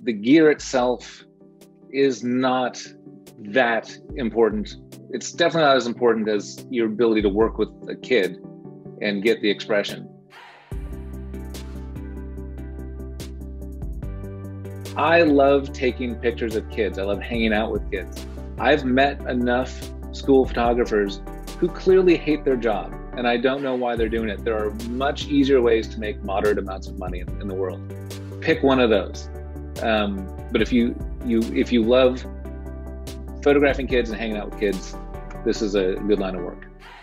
the gear itself is not that important. It's definitely not as important as your ability to work with a kid and get the expression. I love taking pictures of kids. I love hanging out with kids. I've met enough school photographers who clearly hate their job, and I don't know why they're doing it. There are much easier ways to make moderate amounts of money in the world. Pick one of those. But if you love photographing kids and hanging out with kids, this is a good line of work.